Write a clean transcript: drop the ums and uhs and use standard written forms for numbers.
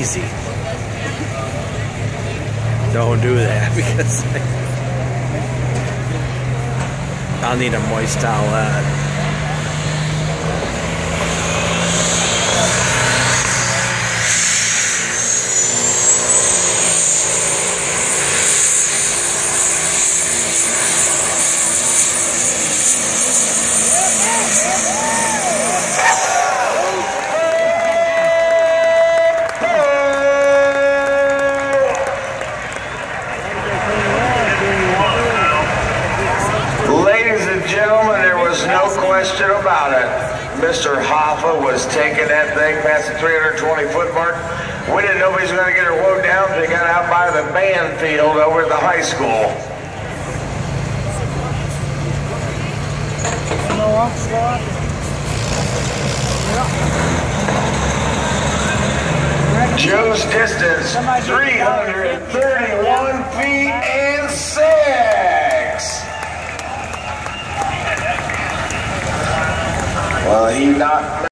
easy. Don't do that because I'll need a moist towel. Gentlemen, there was no question about it. Mr. Hoffa was taking that thing past the 320-foot mark. We didn't know he was going to get her woe down until he got out by the band field over at the high school. Joe's distance, 331 feet and 6. Well, he knocked